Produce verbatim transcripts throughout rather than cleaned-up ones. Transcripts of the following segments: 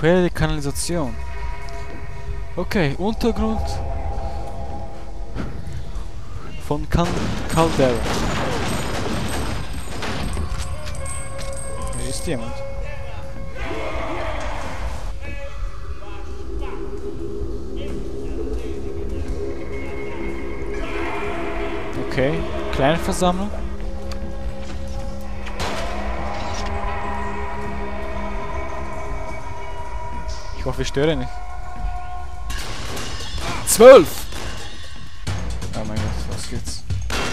Quelle der Kanalisation. Okay, Untergrund von Can Caldera. Hier ist jemand. Okay, kleine Versammlung. Ich hoffe, ich störe nicht. Zwölf! Oh mein Gott, was geht's?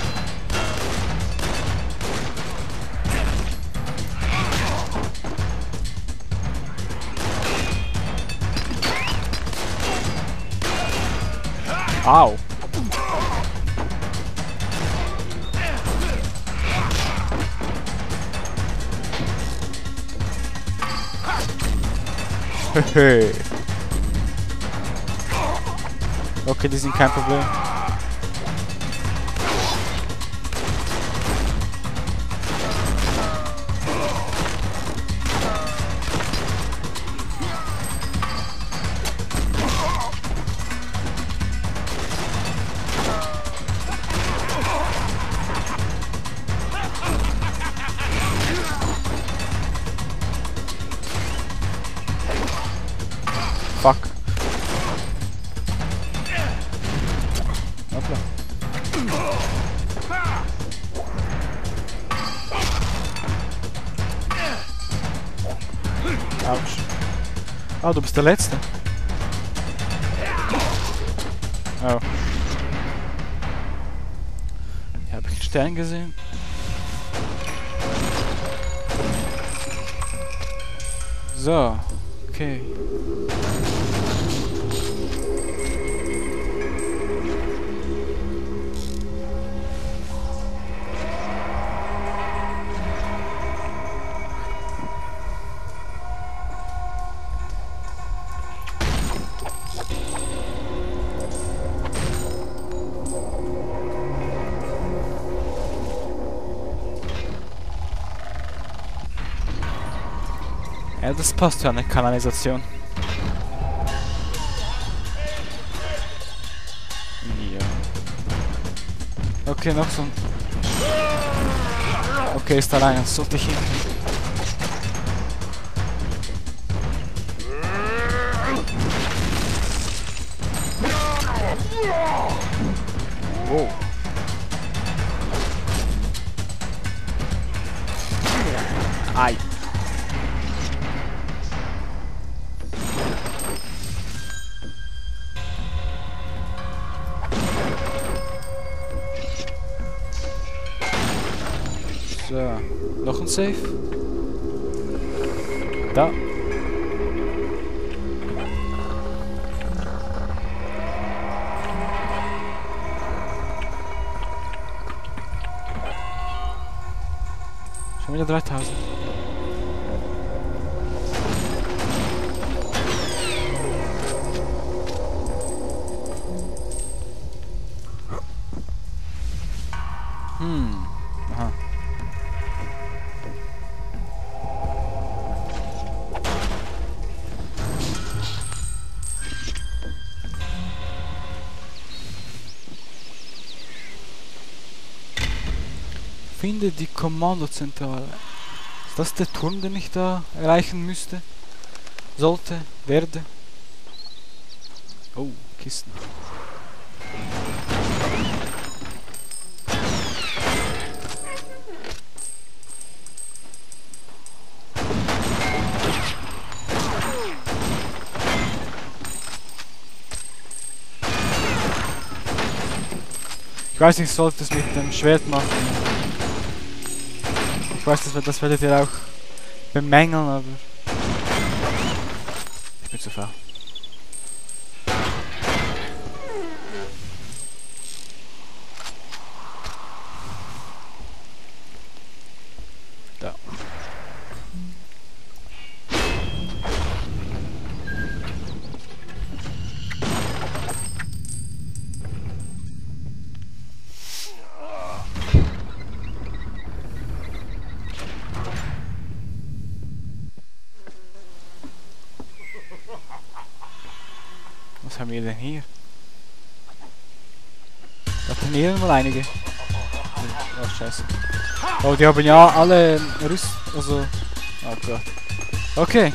Au! Hehe. Okay, die sind kein Problem. Fuck. Hoppla. Autsch. Ah, du bist der Letzte. Oh. Hier habe ich einen Stern gesehen. So. Okay. Ja, das passt ja, eine Kanalisation. Ja. Okay, noch so ein... Okay, ist da rein, jetzt sollte ich hin. Wow. Ei. So, noch ein Safe. Da. Schon wieder dreitausend. Hm. Aha. Finde die Kommandozentrale. Ist das der Turm, den ich da erreichen müsste? Sollte? Werde? Oh, Kisten. Ich weiß nicht, ich sollte es mit dem Schwert machen. Ich weiß, das, das werdet ihr auch bemängeln, aber ich bin zu faul. Da. Was haben wir denn hier? Da trainieren wohl einige. Oh, scheiße. Oh, die haben ja alle Rüst... Also... Oh Gott. Okay.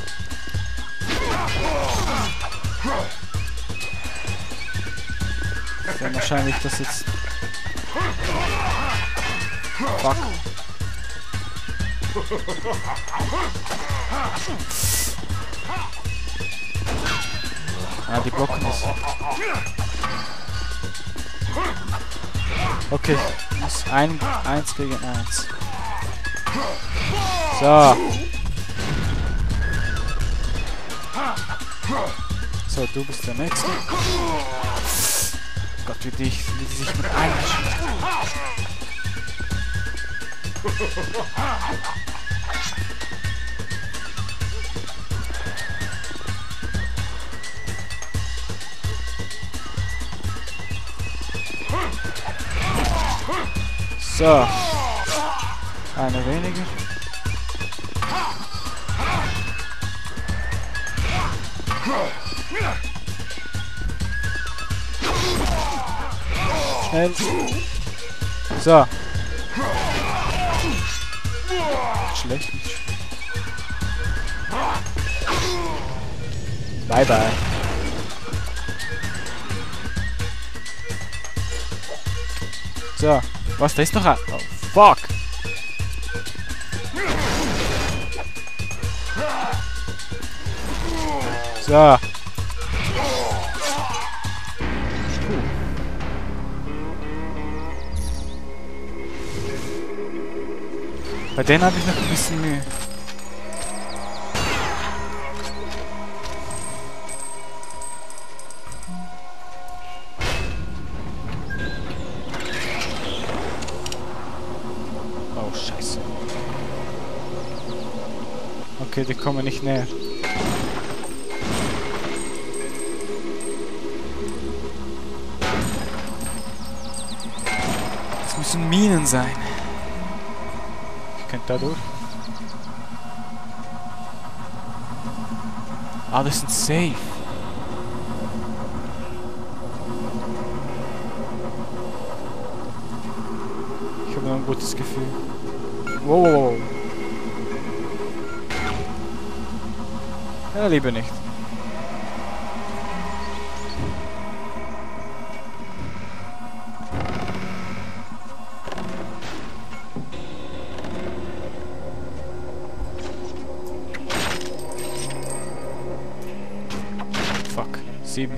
Dann wahrscheinlich das jetzt... Fuck. Ah, die blocken das. Okay, das ist ein, eins gegen eins. So. So, du bist der Nächste. Gott, wie dich, wie die sich mit einmischen. So. Eine weniger. Schnell. So. Schlecht. Bye bye. So. Was, da ist noch ein... Oh, fuck! So. Bei denen habe ich noch ein bisschen Mühe. Oh, scheiße. Okay, die kommen nicht näher. Das müssen Minen sein. Ich könnte da durch. Ah, das sind safe. Ich habe noch ein gutes Gefühl. Wow, wow, wow. Ja, lieber nicht. Fuck. Sieben.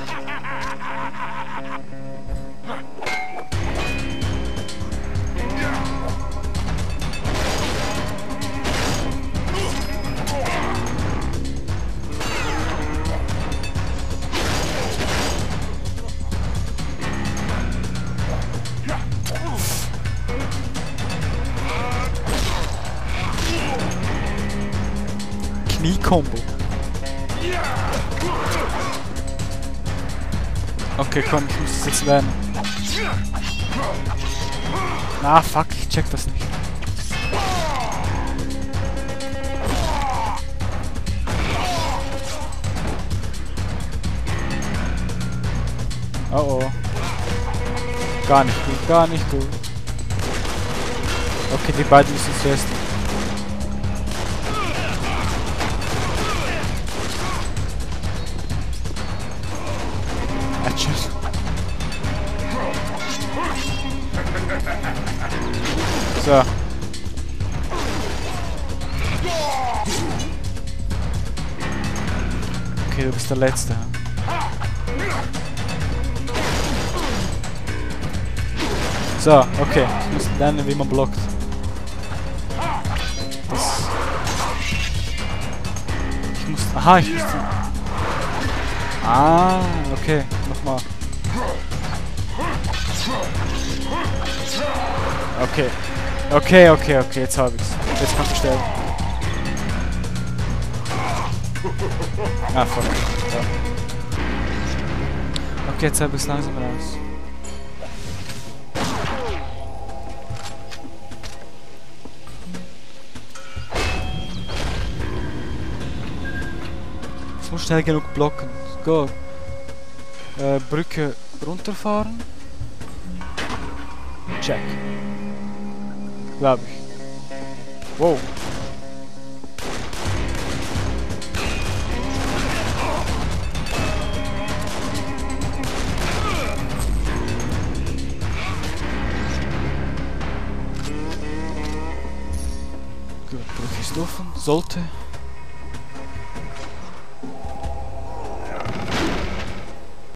Knie-Kombo. Okay, komm, ich muss es jetzt lernen. Na, fuck, ich check das nicht. Oh oh. Gar nicht gut, gar nicht gut. Okay, die beiden müssen zuerst. So. Okay, du bist der Letzte. So, okay. Ich muss lernen, wie man blockt. Das. Ich muss. Aha, ich muss. Ah, okay. Nochmal. Okay. Okay, okay, okay, jetzt hab ich's. Jetzt kannst du sterben. Ah, fuck. Ja. Okay, jetzt hab ich's langsam raus. Ich muss schnell genug blocken. Go. Äh, Brücke runterfahren. Check. Glaub ich. Wow. Gut, Brücke ist offen. Sollte.